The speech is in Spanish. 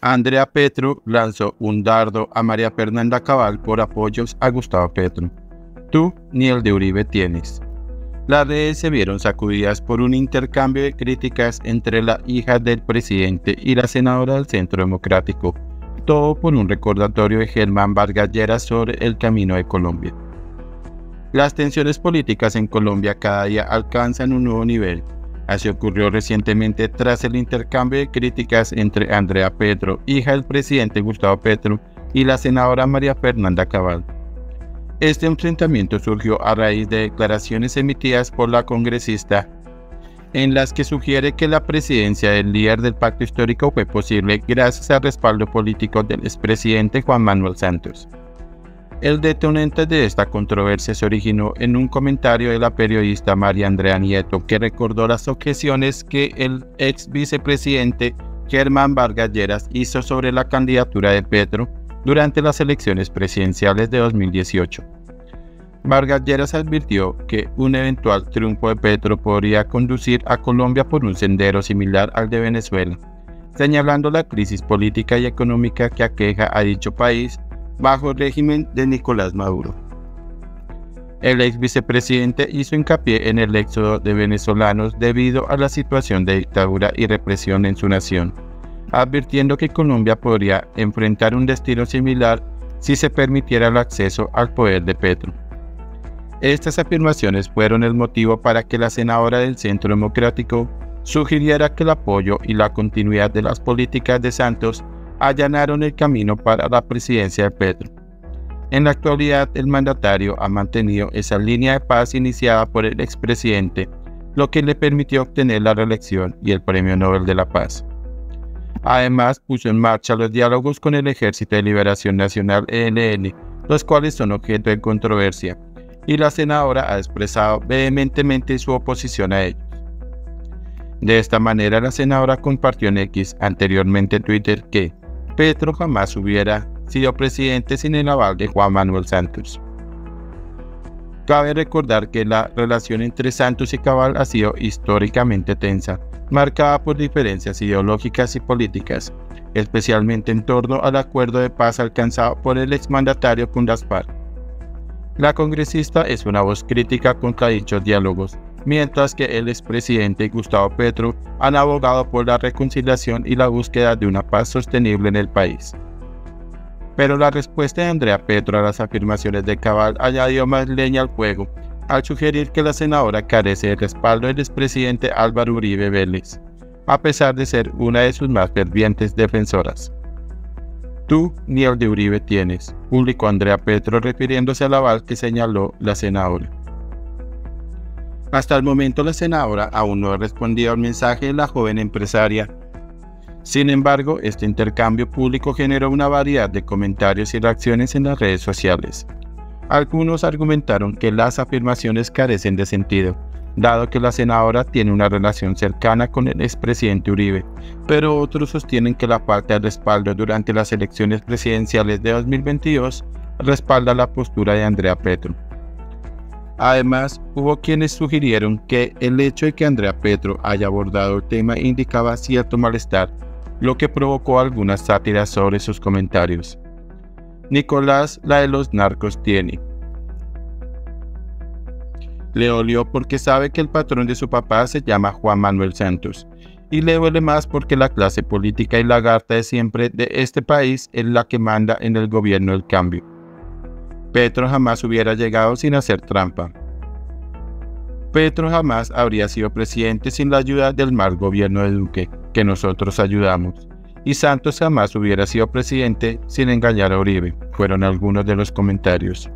Andrea Petro lanzó un dardo a María Fernanda Cabal por apoyos a Gustavo Petro. Tú ni el de Uribe tienes. Las redes se vieron sacudidas por un intercambio de críticas entre la hija del presidente y la senadora del Centro Democrático, todo por un recordatorio de Germán Vargas Lleras sobre el camino de Colombia. Las tensiones políticas en Colombia cada día alcanzan un nuevo nivel. Así ocurrió recientemente tras el intercambio de críticas entre Andrea Petro, hija del presidente Gustavo Petro, y la senadora María Fernanda Cabal. Este enfrentamiento surgió a raíz de declaraciones emitidas por la congresista en las que sugiere que la presidencia del líder del pacto histórico fue posible gracias al respaldo político del expresidente Juan Manuel Santos. El detonante de esta controversia se originó en un comentario de la periodista María Andrea Nieto, que recordó las objeciones que el ex vicepresidente Germán Vargas Lleras hizo sobre la candidatura de Petro durante las elecciones presidenciales de 2018. Vargas Lleras advirtió que un eventual triunfo de Petro podría conducir a Colombia por un sendero similar al de Venezuela, señalando la crisis política y económica que aqueja a dicho país bajo el régimen de Nicolás Maduro. El ex vicepresidente hizo hincapié en el éxodo de venezolanos debido a la situación de dictadura y represión en su nación, advirtiendo que Colombia podría enfrentar un destino similar si se permitiera el acceso al poder de Petro. Estas afirmaciones fueron el motivo para que la senadora del Centro Democrático sugiriera que el apoyo y la continuidad de las políticas de Santos allanaron el camino para la presidencia de Petro. En la actualidad, el mandatario ha mantenido esa línea de paz iniciada por el expresidente, lo que le permitió obtener la reelección y el Premio Nobel de la Paz. Además, puso en marcha los diálogos con el Ejército de Liberación Nacional ELN, los cuales son objeto de controversia, y la senadora ha expresado vehementemente su oposición a ellos. De esta manera, la senadora compartió en X, anteriormente Twitter, que Petro jamás hubiera sido presidente sin el aval de Juan Manuel Santos. Cabe recordar que la relación entre Santos y Cabal ha sido históricamente tensa, marcada por diferencias ideológicas y políticas, especialmente en torno al acuerdo de paz alcanzado por el exmandatario con las FARC. La congresista es una voz crítica contra dichos diálogos, mientras que el expresidente y Gustavo Petro han abogado por la reconciliación y la búsqueda de una paz sostenible en el país. Pero la respuesta de Andrea Petro a las afirmaciones de Cabal añadió más leña al fuego, al sugerir que la senadora carece del respaldo del expresidente Álvaro Uribe Vélez, a pesar de ser una de sus más fervientes defensoras. Tú ni el de Uribe tienes, publicó Andrea Petro refiriéndose al aval que señaló la senadora. Hasta el momento la senadora aún no ha respondido al mensaje de la joven empresaria. Sin embargo, este intercambio público generó una variedad de comentarios y reacciones en las redes sociales. Algunos argumentaron que las afirmaciones carecen de sentido, dado que la senadora tiene una relación cercana con el expresidente Uribe, pero otros sostienen que la falta de respaldo durante las elecciones presidenciales de 2022 respalda la postura de Andrea Petro. Además, hubo quienes sugirieron que el hecho de que Andrea Petro haya abordado el tema indicaba cierto malestar, lo que provocó algunas sátiras sobre sus comentarios. Nicolás, la de los narcos, tiene. Le dolió porque sabe que el patrón de su papá se llama Juan Manuel Santos, y le duele más porque la clase política y lagarta de siempre de este país es la que manda en el gobierno del cambio. Petro jamás hubiera llegado sin hacer trampa. Petro jamás habría sido presidente sin la ayuda del mal gobierno de Duque, que nosotros ayudamos. Y Santos jamás hubiera sido presidente sin engañar a Uribe, fueron algunos de los comentarios.